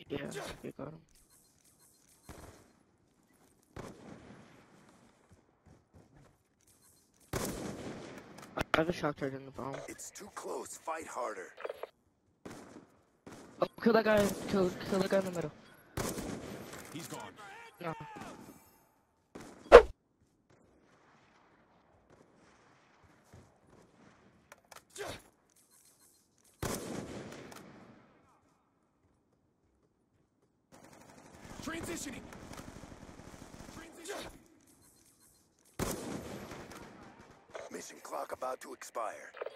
Yeah, you got him. I have a shock charge in the bomb. It's too close. Fight harder. Oh, kill that guy. Kill the guy in the middle. He's gone. No. Transitioning. Mission clock about to expire.